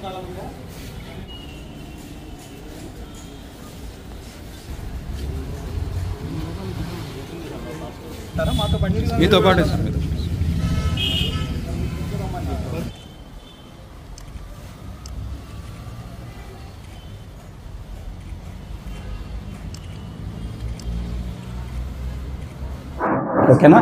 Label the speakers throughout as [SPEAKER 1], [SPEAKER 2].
[SPEAKER 1] మీతో పాటు సార్ మీరు
[SPEAKER 2] ఓకేనా?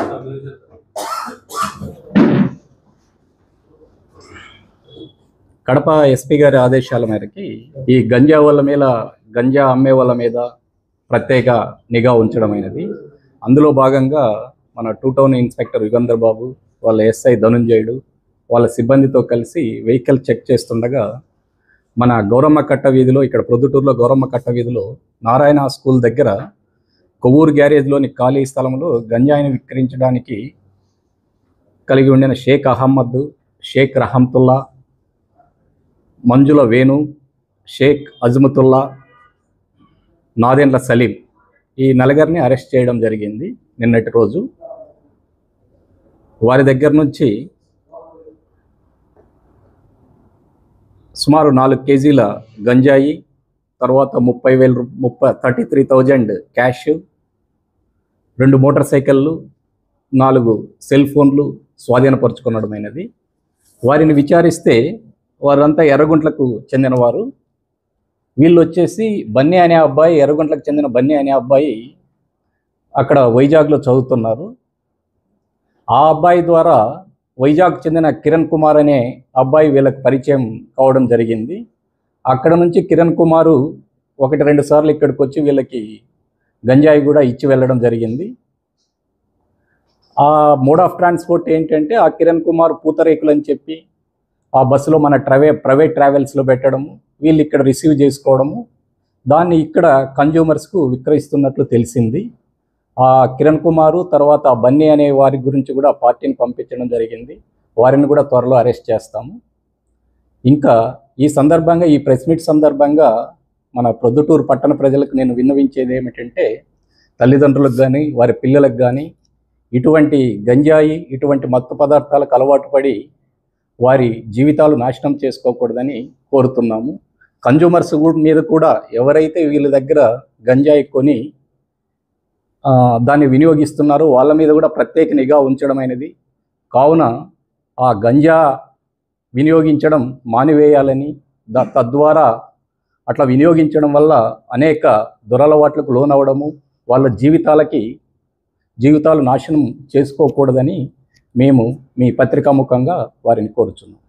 [SPEAKER 2] కడప ఎస్పీ గారి ఆదేశాల మేరకి ఈ గంజా అమ్మే వాళ్ళ మీద ప్రత్యేక నిఘా ఉంచడమైనది. అందులో భాగంగా మన 2 టౌన్ ఇన్స్పెక్టర్ యుగంధర్ బాబు, వాళ్ళ ఎస్ఐ ధనుంజయుడు, వాళ్ళ సిబ్బందితో కలిసి వెహికల్ చెక్ చేస్తుండగా మన గౌరమ్మ కట్ట వీధిలో, ఇక్కడ ప్రొద్దుటూరులో గౌరమ్మ కట్ట వీధిలో నారాయణ స్కూల్ దగ్గర కొవ్వూరు గ్యారేజ్లోని ఖాళీ స్థలంలో గంజాయిని విక్రయించడానికి కలిగి ఉండిన షేక్ అహ్మద్, షేక్ రహమతుల్లా, మంజుల వేణు, షేక్ అజ్మతుల్లా, నాదెండ్ల సలీం, ఈ నలుగురిని అరెస్ట్ చేయడం జరిగింది నిన్నటి రోజు. వారి దగ్గర నుంచి సుమారు 4 కేజీల గంజాయి, తర్వాత 33,000 క్యాష్, 2 మోటార్ సైకిళ్ళు, 4 సెల్ ఫోన్లు స్వాధీనపరుచుకునడమైనది. వారిని విచారిస్తే వారంతా ఎర్రగుంట్లకు చెందినవారు. వీళ్ళు వచ్చేసి బన్నీ అనే అబ్బాయి, ఎర్రగుంట్లకు చెందిన బన్నీ అనే అబ్బాయి అక్కడ వైజాగ్లో చదువుతున్నారు. ఆ అబ్బాయి ద్వారా వైజాగ్ చెందిన కిరణ్ కుమార్ అనే అబ్బాయి వీళ్ళకి పరిచయం కావడం జరిగింది. అక్కడ నుంచి కిరణ్ కుమారు 1-2 సార్లు ఇక్కడికి వచ్చి వీళ్ళకి గంజాయి కూడా ఇచ్చి వెళ్ళడం జరిగింది. ఆ మోడ్ ఆఫ్ ట్రాన్స్పోర్ట్ ఏంటంటే, ఆ కిరణ్ కుమార్ పూతరేకులు అని చెప్పి ఆ బస్సులో మన ప్రైవేట్ ట్రావెల్స్లో పెట్టడము, వీళ్ళు ఇక్కడ రిసీవ్ చేసుకోవడము, దాన్ని ఇక్కడ కన్జ్యూమర్స్కు విక్రయిస్తున్నట్లు తెలిసింది. ఆ కిరణ్ కుమారు తర్వాత ఆ బన్నీ అనే వారి గురించి కూడా పార్టీని పంపించడం జరిగింది. వారిని కూడా త్వరలో అరెస్ట్ చేస్తాము. ఇంకా ఈ సందర్భంగా, ఈ ప్రెస్ మీట్ సందర్భంగా మన ప్రొద్దుటూరు పట్టణ ప్రజలకు నేను విన్నవించేది ఏమిటంటే, తల్లిదండ్రులకు కానీ వారి పిల్లలకు కానీ ఇటువంటి గంజాయి, ఇటువంటి మత్తు పదార్థాలకు అలవాటు పడి వారి జీవితాలు నాశనం చేసుకోకూడదని కోరుతున్నాము. కన్జ్యూమర్స్ మీద కూడా ఎవరైతే వీళ్ళ దగ్గర గంజాయి కొని దాన్ని వినియోగిస్తున్నారో వాళ్ళ మీద కూడా ప్రత్యేక నిఘా ఉంచడమైనది. కావున ఆ గంజా వినియోగించడం మానివేయాలని, తద్వారా అట్లా వినియోగించడం వల్ల అనేక దురలవాట్లకు లోనవ్వడము, వాళ్ళ జీవితాలు నాశనం చేసుకోకూడదని మేము మీ పత్రికాముఖంగా వారిని కోరుచున్నాం.